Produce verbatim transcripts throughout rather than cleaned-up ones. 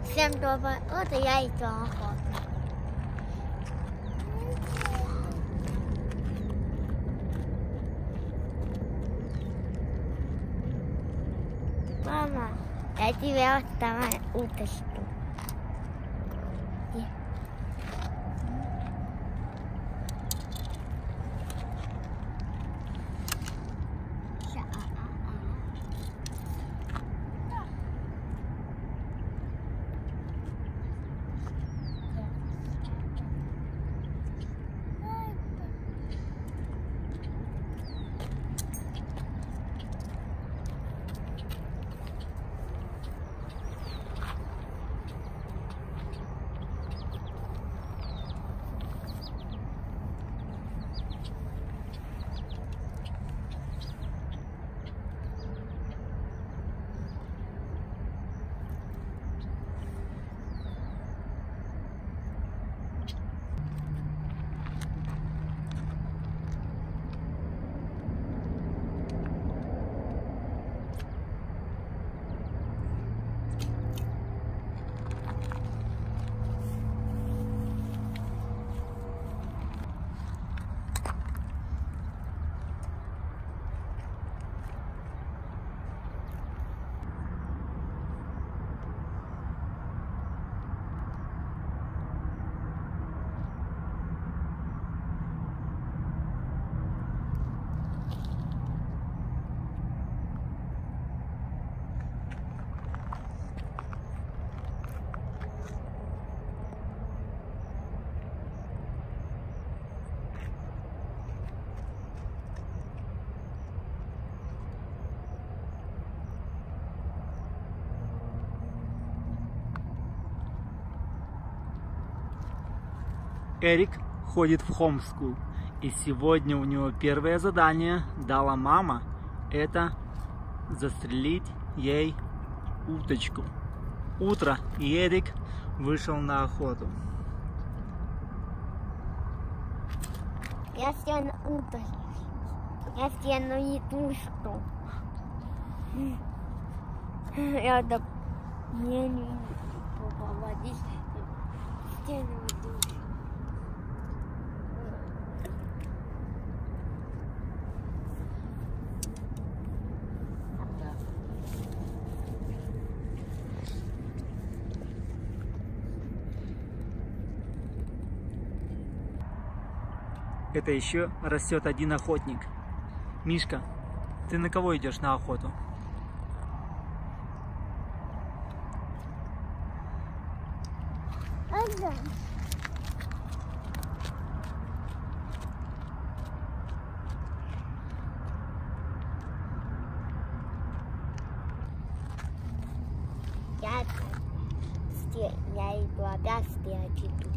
Всем доброе утро, я иду охоту. Мама, я тебе оставляю уточку. Эрик ходит в Homeschool, и сегодня у него первое задание дала мама – это застрелить ей уточку. Утро, и Эрик вышел на охоту. Я съел уточку. Я съел ятушку. Я так не люблю попадать в стену. Это еще растет один охотник. Мишка, ты на кого идешь на охоту? Ага. Я, я иду опять стрелять иду.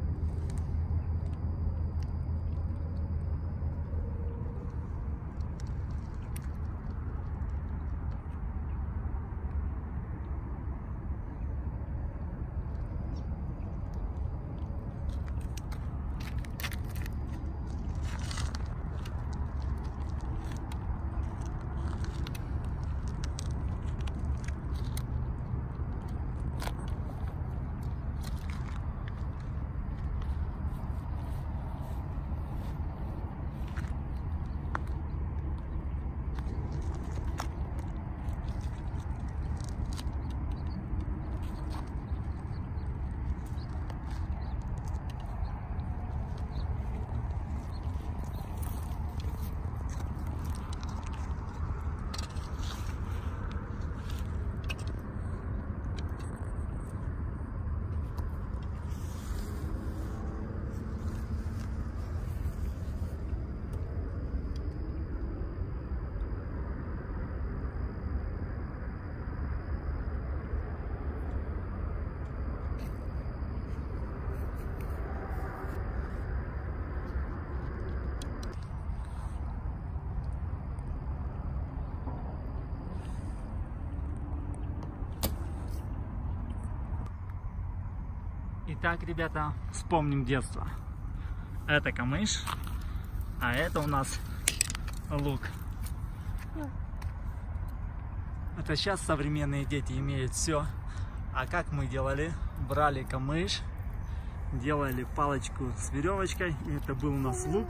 Итак, ребята, вспомним детство. Это камыш, а это у нас лук. Это сейчас современные дети имеют все, А как мы делали? Брали камыш, делали палочку с веревочкой, и это был у нас лук.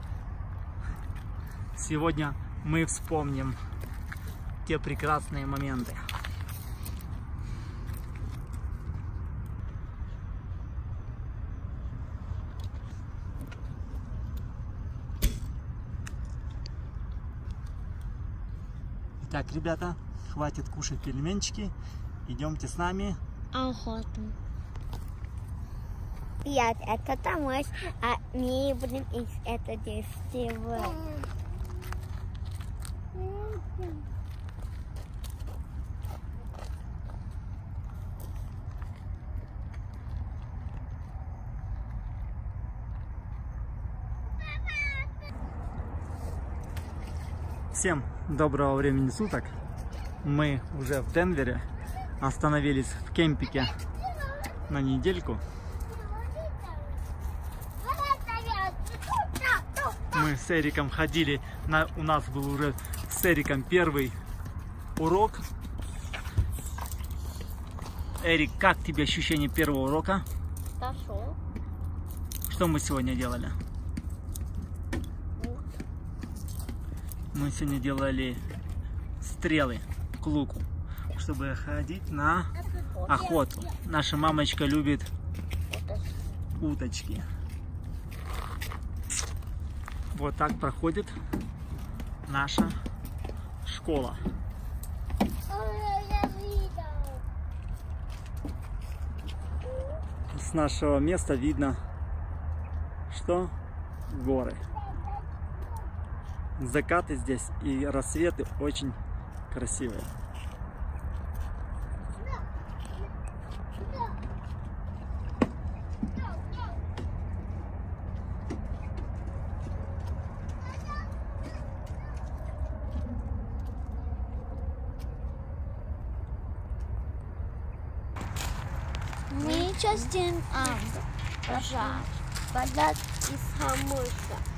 Сегодня мы вспомним те прекрасные моменты. Итак, ребята, хватит кушать пельменчики. Идемте с нами. Охоту. Нет, это Тамаш, а мы будем из это действовать. Всем доброго времени суток. Мы уже в Денвере. Остановились в кемпике на недельку. Мы с Эриком ходили. На, у нас был уже с Эриком первый урок. Эрик, как тебе ощущение первого урока? Хорошо. Что мы сегодня делали? Мы сегодня делали стрелы к луку, чтобы ходить на охоту. Наша мамочка любит уточки. Вот так проходит наша школа. С нашего места видно, что горы. Закаты здесь и рассветы очень красивые. Мы частим пожар. Вода из хамуса.